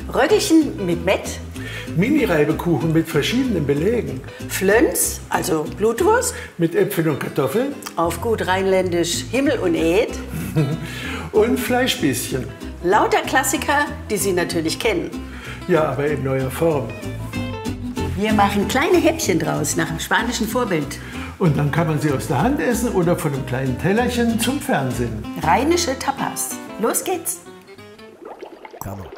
Röggelchen mit Mett. Mini-Reibekuchen mit verschiedenen Belegen. Flöns, also Blutwurst. Mit Äpfeln und Kartoffeln. Auf gut rheinländisch Himmel und Ed. Und Fleischbischen. Lauter Klassiker, die Sie natürlich kennen. Ja, aber in neuer Form. Wir machen kleine Häppchen draus, nach dem spanischen Vorbild. Und dann kann man sie aus der Hand essen oder von einem kleinen Tellerchen zum Fernsehen. Rheinische Tapas. Los geht's. Come on.